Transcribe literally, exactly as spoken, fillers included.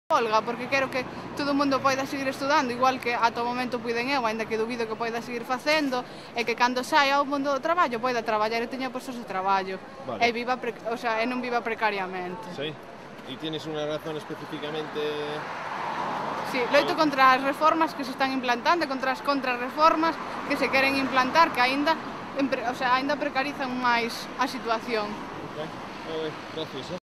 Folga, porque quero que todo o mundo poida seguir estudando, igual que ata o momento puiden eu, aínda que dubido que poida seguir facendo, e que cando saia ao mundo do traballo poida traballar e teña postos de traballo, Vale. e viva, o sea, e non viva precariamente. Sí. E tienes unha razón especificamente? Sí, loito contra as reformas que se están implantando, contra as contrarreformas que se queren implantar, que aínda, o sea, aínda precarizan máis a situación. Ok, vale, gracias.